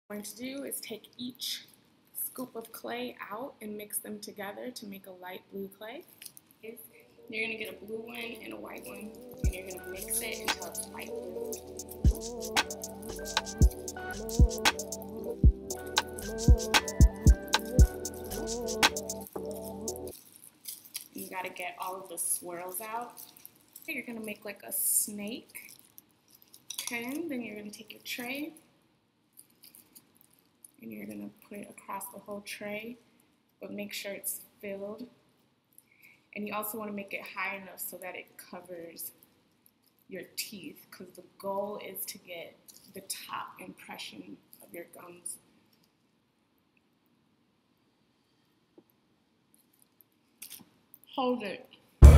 What I'm going to do is take each scoop of clay out and mix them together to make a light blue clay. You're going to get a blue one and a white one, and you're going to mix it until it's light blue. You got to get all of the swirls out. You're going to make like a snake. Okay, then you're going to take your tray and you're going to put it across the whole tray, but make sure it's filled. And you also want to make it high enough so that it covers your teeth, because the goal is to get the top impression of your gums. Hold it.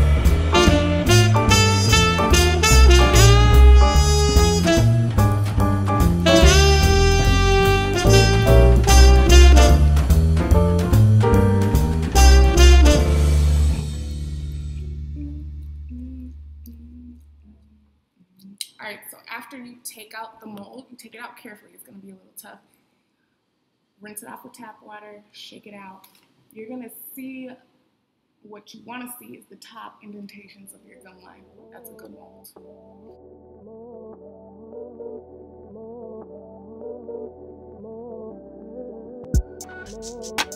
Alright, so after you take out the mold, you take it out carefully, it's going to be a little tough. Rinse it off with tap water, shake it out. You're going to see, what you want to see is the top indentations of your gum line. That's a good mold.